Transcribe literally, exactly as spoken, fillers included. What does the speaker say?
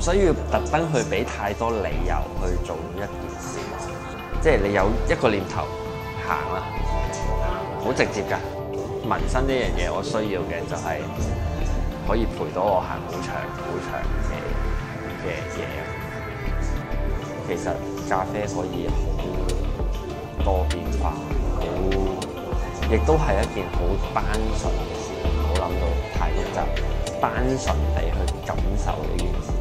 需要特登去俾太多理由去做一件事，即係你有一個念頭行啦，好直接㗎。紋身呢樣嘢，我需要嘅就係可以陪到我行好長好長嘅嘅嘢。其實咖啡可以好多變化，好亦都係一件好單純嘅事，唔好諗到太複雜，單純地去感受呢件事。